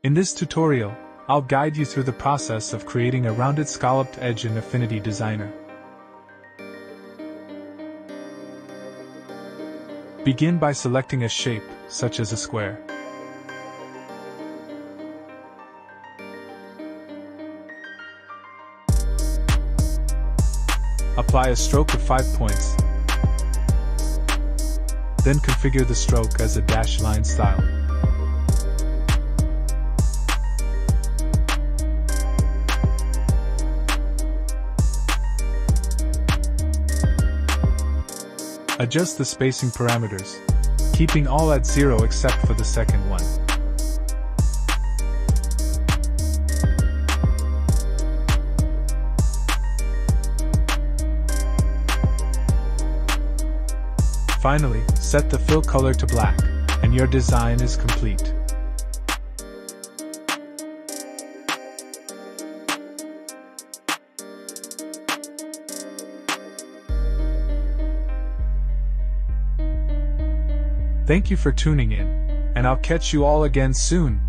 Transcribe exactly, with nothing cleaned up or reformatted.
In this tutorial, I'll guide you through the process of creating a rounded scalloped edge in Affinity Designer. Begin by selecting a shape, such as a square. Apply a stroke of five points. Then configure the stroke as a dashed line style. Adjust the spacing parameters, keeping all at zero except for the second one. Finally, set the fill color to black, and your design is complete. Thank you for tuning in, and I'll catch you all again soon.